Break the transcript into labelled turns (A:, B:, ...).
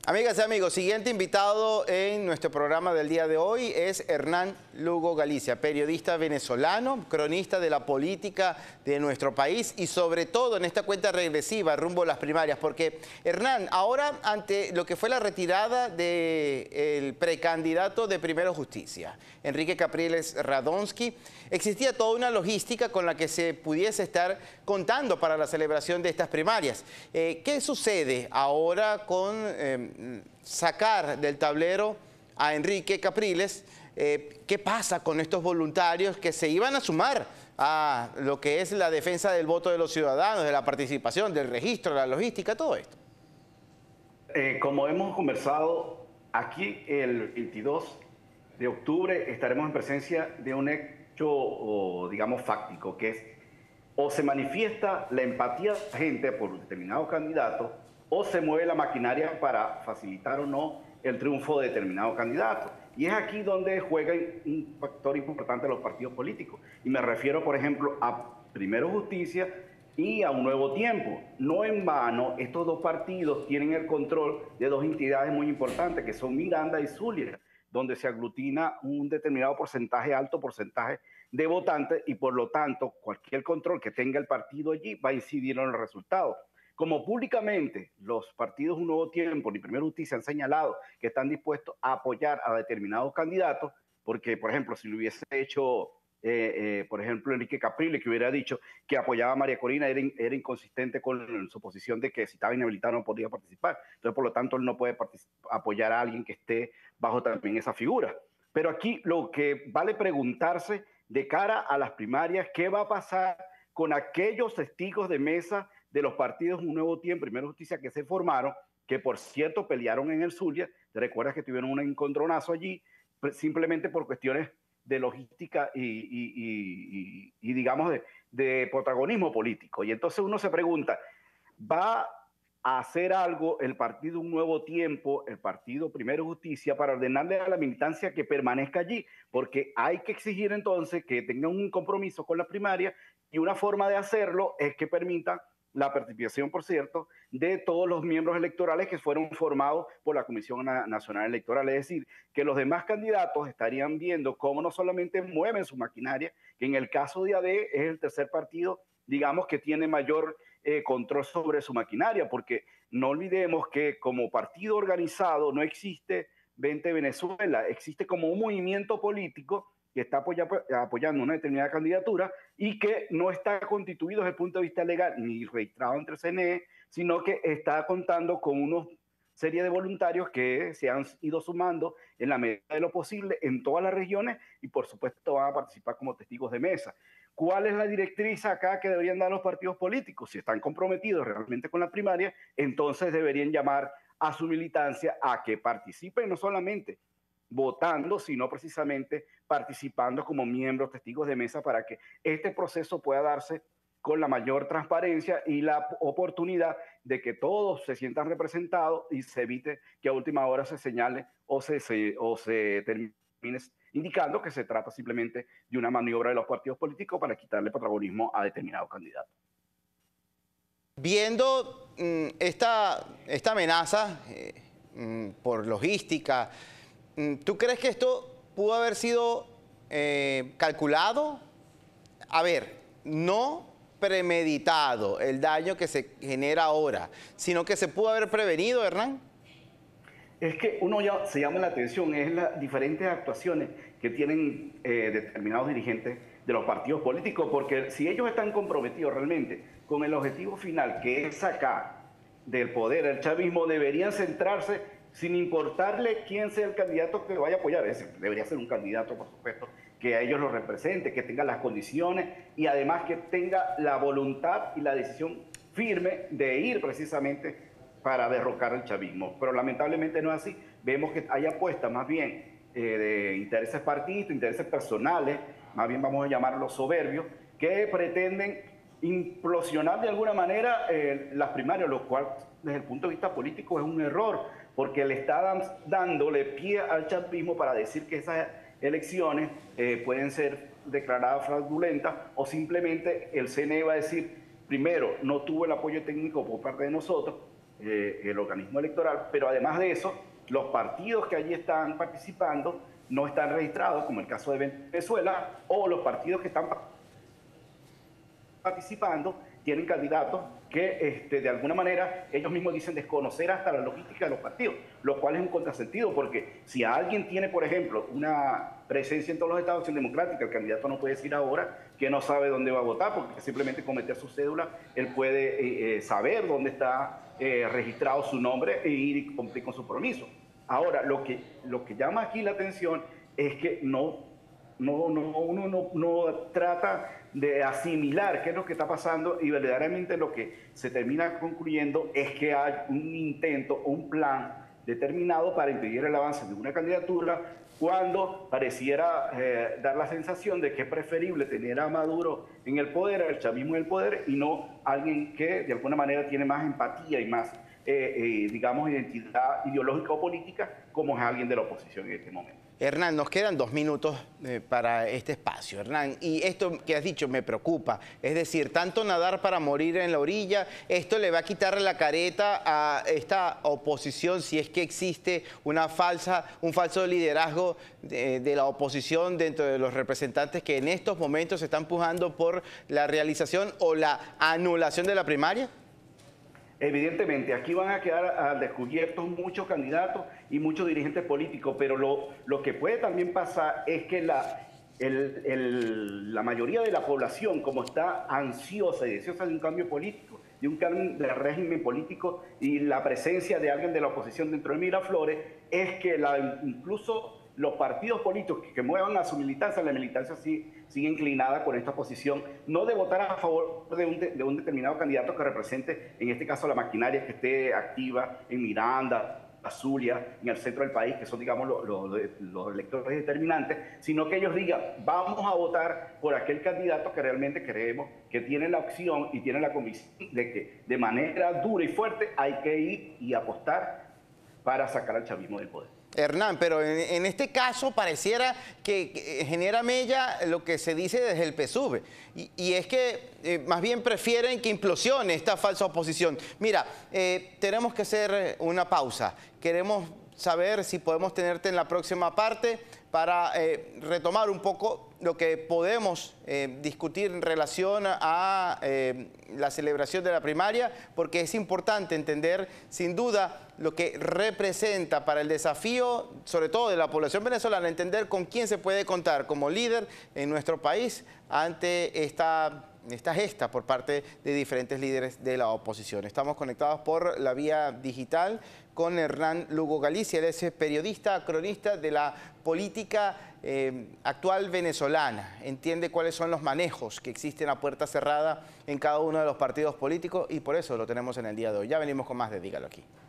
A: Amigas y amigos, siguiente invitado en nuestro programa del día de hoy es Hernán Lugo Galicia, periodista venezolano, cronista de la política de nuestro país y sobre todo en esta cuenta regresiva rumbo a las primarias, porque Hernán, ahora ante lo que fue la retirada del precandidato de Primero Justicia, Enrique Capriles Radonsky, existía toda una logística con la que se pudiese estar contando para la celebración de estas primarias. ¿Qué sucede ahora con sacar del tablero a Enrique Capriles? ¿Qué pasa con estos voluntarios que se iban a sumar a lo que es la defensa del voto de los ciudadanos, de la participación, del registro, la logística, todo esto?
B: Como hemos conversado, aquí el 22 de octubre estaremos en presencia de un hecho, digamos, fáctico, que es o se manifiesta la empatía de la gente por determinados candidatos o se mueve la maquinaria para facilitar o no el triunfo de determinado candidato. Y es aquí donde juegan un factor importante los partidos políticos. Y me refiero, por ejemplo, a Primero Justicia y a Un Nuevo Tiempo. No en vano, estos dos partidos tienen el control de dos entidades muy importantes, que son Miranda y Zulia, donde se aglutina un determinado porcentaje, alto porcentaje de votantes, y por lo tanto cualquier control que tenga el partido allí va a incidir en el resultado. Como públicamente los partidos Un Nuevo Tiempo ni Primero Justicia han señalado que están dispuestos a apoyar a determinados candidatos, porque por ejemplo si lo hubiese hecho por ejemplo Enrique Capriles, que hubiera dicho que apoyaba a María Corina, era inconsistente con su posición de que si estaba inhabilitado no podía participar. Entonces por lo tanto él no puede apoyar a alguien que esté bajo también esa figura. Pero aquí lo que vale preguntarse de cara a las primarias, ¿qué va a pasar con aquellos testigos de mesa de los partidos Un Nuevo Tiempo, Primero Justicia, que se formaron, que por cierto pelearon en el Zulia? ¿Te recuerdas que tuvieron un encontronazo allí simplemente por cuestiones de logística y digamos de protagonismo político? Y entonces uno se pregunta, ¿va a hacer algo el partido Un Nuevo Tiempo, el partido Primero Justicia, para ordenarle a la militancia que permanezca allí? Porque hay que exigir entonces que tengan un compromiso con la primaria, y una forma de hacerlo es que permitan la participación, por cierto, de todos los miembros electorales que fueron formados por la Comisión Nacional Electoral. Es decir, que los demás candidatos estarían viendo cómo no solamente mueven su maquinaria, que en el caso de AD es el tercer partido, digamos, que tiene mayor control sobre su maquinaria, porque no olvidemos que como partido organizado no existe 20 Venezuela, existe como un movimiento político que está apoyando una determinada candidatura y que no está constituido desde el punto de vista legal ni registrado entre el CNE, sino que está contando con una serie de voluntarios que se han ido sumando en la medida de lo posible en todas las regiones y por supuesto van a participar como testigos de mesa. ¿Cuál es la directriz acá que deberían dar los partidos políticos? Si están comprometidos realmente con la primaria, entonces deberían llamar a su militancia a que participen no solamente votando, sino precisamente participando como miembros, testigos de mesa, para que este proceso pueda darse con la mayor transparencia y la oportunidad de que todos se sientan representados y se evite que a última hora se señale o se termine indicando que se trata simplemente de una maniobra de los partidos políticos para quitarle protagonismo a determinados candidatos.
A: Viendo esta amenaza por logística, ¿tú crees que esto pudo haber sido calculado? A ver, no premeditado el daño que se genera ahora, sino que se pudo haber prevenido, Hernán.
B: Es que uno ya se llama la atención, es las diferentes actuaciones que tienen determinados dirigentes de los partidos políticos, porque si ellos están comprometidos realmente con el objetivo final, que es sacar del poder el chavismo, deberían centrarse sin importarle quién sea el candidato que vaya a apoyar. Debería ser un candidato, por supuesto, que a ellos los represente, que tenga las condiciones y además que tenga la voluntad y la decisión firme de ir precisamente para derrocar el chavismo. Pero lamentablemente no es así. Vemos que hay apuestas más bien de intereses partidistas, intereses personales, más bien vamos a llamarlos soberbios, que pretenden implosionar de alguna manera las primarias, lo cual desde el punto de vista político es un error, porque le está dándole pie al chavismo para decir que esas elecciones pueden ser declaradas fraudulentas, o simplemente el CNE va a decir, primero, no tuvo el apoyo técnico por parte de nosotros, el organismo electoral, pero además de eso, los partidos que allí están participando no están registrados, como el caso de Venezuela, o los partidos que están participando tienen candidatos que de alguna manera ellos mismos dicen desconocer hasta la logística de los partidos, lo cual es un contrasentido, porque si alguien tiene, por ejemplo, una presencia en todos los estados de Acción Democrática, el candidato no puede decir ahora que no sabe dónde va a votar, porque simplemente con meter su cédula él puede saber dónde está registrado su nombre e ir y cumplir con su compromiso. Ahora, lo que llama aquí la atención es que uno no trata de asimilar qué es lo que está pasando, y verdaderamente lo que se termina concluyendo es que hay un intento, un plan determinado para impedir el avance de una candidatura, cuando pareciera dar la sensación de que es preferible tener a Maduro en el poder, al chavismo en el poder, y no alguien que de alguna manera tiene más empatía y más, digamos, identidad ideológica o política, como es alguien de la oposición en este momento.
A: Hernán, nos quedan 2 minutos para este espacio, Hernán, y esto que has dicho me preocupa, es decir, tanto nadar para morir en la orilla, esto le va a quitar la careta a esta oposición, si es que existe un falso liderazgo de la oposición dentro de los representantes que en estos momentos se están pujando por la realización o la anulación de la primaria.
B: Evidentemente, aquí van a quedar al descubierto muchos candidatos y muchos dirigentes políticos, pero lo que puede también pasar es que la mayoría de la población, como está ansiosa y deseosa de un cambio político, de un cambio de régimen político y la presencia de alguien de la oposición dentro de Miraflores, es que incluso los partidos políticos que muevan a su militancia, la militancia sigue inclinada con esta posición, no de votar a favor de un determinado candidato que represente, en este caso, la maquinaria que esté activa en Miranda, Zulia, en el centro del país, que son, digamos, los electores determinantes, sino que ellos digan, vamos a votar por aquel candidato que realmente creemos que tiene la opción y tiene la convicción de que de manera dura y fuerte hay que ir y apostar para sacar al chavismo del poder.
A: Hernán, pero en este caso pareciera que genera mella lo que se dice desde el PSUV, y es que más bien prefieren que implosione esta falsa oposición. Mira, tenemos que hacer una pausa. Queremos saber si podemos tenerte en la próxima parte para retomar un poco lo que podemos discutir en relación a la celebración de la primaria, porque es importante entender sin duda lo que representa para el desafío, sobre todo de la población venezolana, entender con quién se puede contar como líder en nuestro país ante esta gesta por parte de diferentes líderes de la oposición. Estamos conectados por la vía digital con Hernán Lugo Galicia. Él es periodista, cronista de la política actual venezolana. Entiende cuáles son los manejos que existen a puerta cerrada en cada uno de los partidos políticos, y por eso lo tenemos en el día de hoy. Ya venimos con más de Dígalo Aquí.